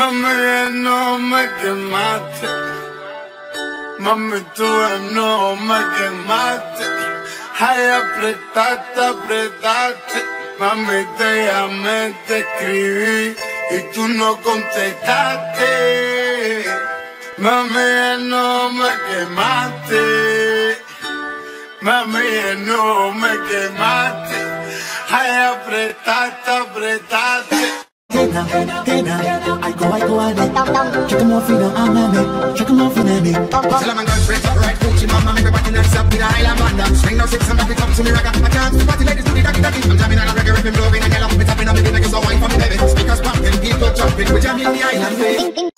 Mami, no me quemaste. Mami, tú no me quemaste. Ay, apretaste, apretaste. Mami, te llamé, te escribí y tú no contestaste. Mami, no me quemaste. Mami, no me quemaste. Ay, apretaste, apretaste. I go on it. Check them off in the army. Check them off in the Tell them I'm going straight up right. Gucci mama, make me party non-stop with a Highland banda. Swing no six and back it up to me ragga. I can't see party ladies do the doggy. I'm jamming on a reggae ripping, blowing and yellow. Me tapping on me make you so wine for me baby. Speakers pumping, people jumping. We jamming the island way.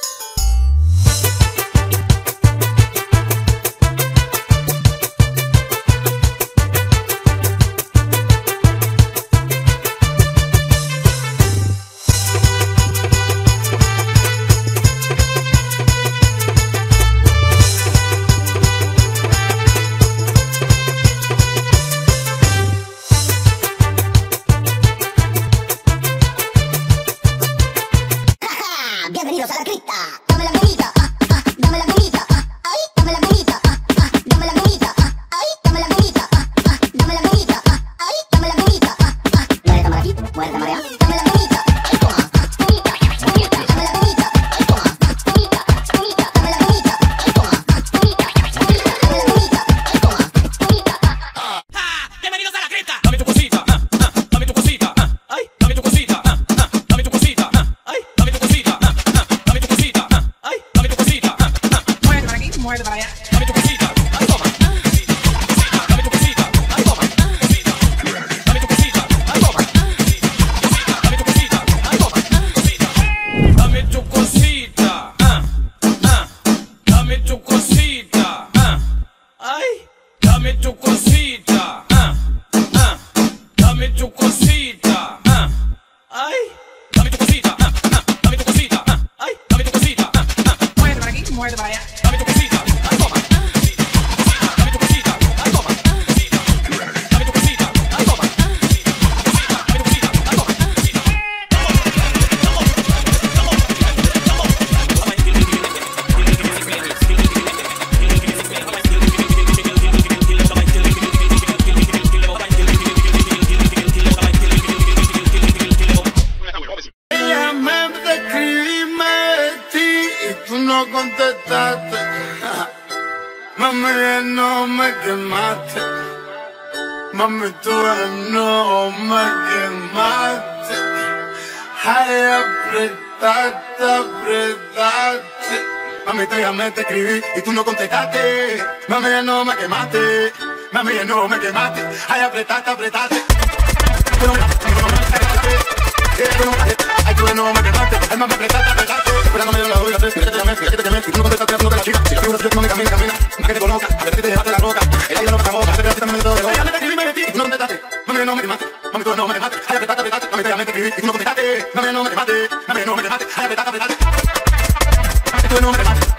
Bienvenidos a la cripta. Dame la gomita, dame la gomita, ay, dame la gomita, dame la gomita, ay, dame la gomita, dame la gomita, ay, dame la gomita. Muere cámara aquí, muere cámara allá. Dame la gomita, ay, toma, gomita, gomita, dame la gomita, ay, toma, gomita, gomita, dame la gomita, ay, toma, gomita, gomita, dame la gomita, ay, toma, gomita. Bienvenidos a la cripta. Dame tu cosita, dame tu cosita, ay, dame tu cosita, dame tu cosita, ay, dame tu cosita. Muerde para allá. Dame tu cosita, ay, toma. Dame tu cosita, ay, toma. Dame tu cosita, ay, toma. Dame tu cosita, ay, toma. Dame tu cosita, dame tu cosita, ay, dame tu cosita, dame tu cosita, ay, dame tu cosita, dame tu cosita, ay, dame tu cosita. Muerde para aquí, muerde para allá. Dame tu cosita, ay, toma. Dame tu cosita, ay, toma. Dame tu cosita, ay, toma. Dame tu cosita, ay, toma. Ella me escribí, me vestí y tú no contestaste. Mami, no me quemaste. Mami, tú no me quemaste. Ay, apretaste, apretaste. Mami, te llamé, te escribí y tú no contestaste. Mami, no me quemaste. Mami, no me quemaste. Ay, apretaste, apretaste. Ay, tú no me quemaste, ay, mami, apretaste, apretaste. Esperándome en la olla, que te llamé, y tú no contestaste, haciéndote la chica. Si la figura se no me camina, camina, más que te conozca, a ver si te dejaste la roca. El aire no me boca, a ver si también me todo de boca. Mami, te escribí, me metí, y tú no contestaste. Mami, no me quemaste, mami, tú no me quemaste. Ay, apretaste, apretaste, mami, te llamé, te escribí, y tú no contestaste. Mami, no me quemaste, mami, no me quemaste. Ay, apretaste, apretaste. Mami, tú no me quemaste.